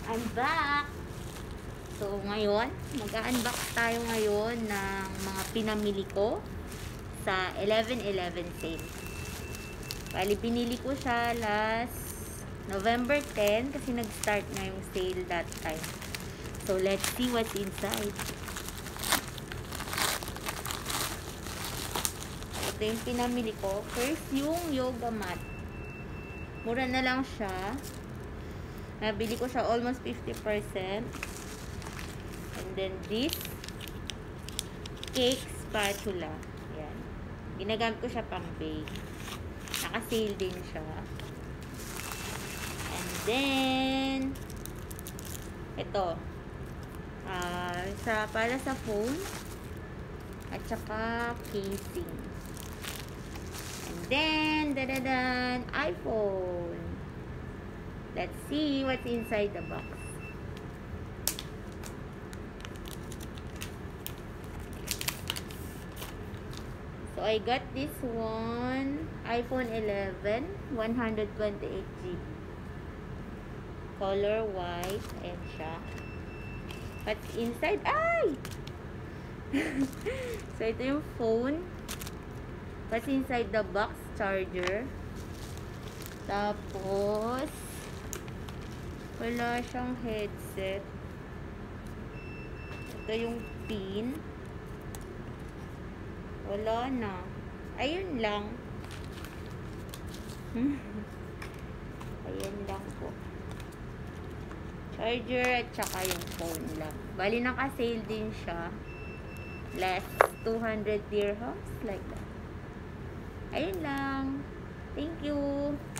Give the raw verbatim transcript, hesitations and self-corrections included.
I'm back! So, ngayon, mag-unbox tayo ngayon ng mga pinamili ko sa eleven eleven sale. Bali, pinili ko siya last November ten kasi nag-start na yung sale that time. So, let's see what's inside. Ito yung pinamili ko. First, yung yoga mat. Mura na lang siya. Nabili ko siya almost fifty percent. And then this cake spatula. Yan. Ginagamit ko siya pang bake. Naka-sale din siya. And then ito. Uh, sa, para sa phone. At saka casing. And then, dadadan, iPhone. Let's see what's inside the box. So, I got this one. iPhone eleven. one hundred twenty-eight G B. Color white. Ayan siya. What's inside? Ay! So, ito yung phone. What's inside the box? Charger. Tapos, wala siyang headset. Ito yung pin. Wala na. Ayun lang. Ayun lang po. Charger at saka yung phone lang. Bali, naka-sale din siya. Less two hundred dirhams. Like that. Ayun lang. Thank you.